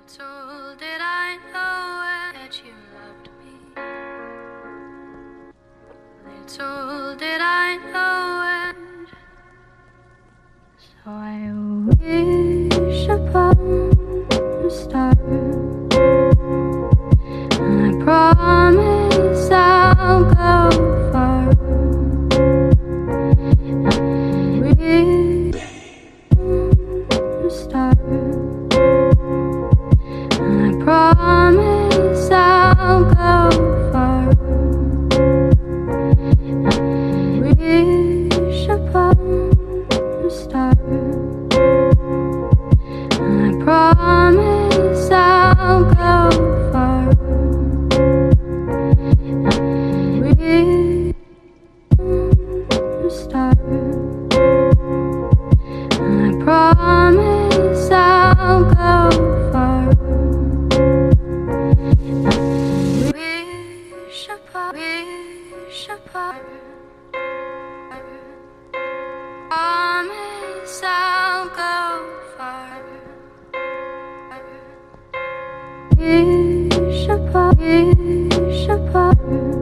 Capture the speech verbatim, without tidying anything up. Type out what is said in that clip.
Little did I know that you loved me. Little did I know it. So I wish upon a star, and I promise I'll go far. I wish upon a star, and I promise I'll go far. I wish upon a star, and I promise I'll go far. I wish upon a star, and I promise I'll go far. Wish upon, wish upon, promise I'll go far. Wish upon, wish upon.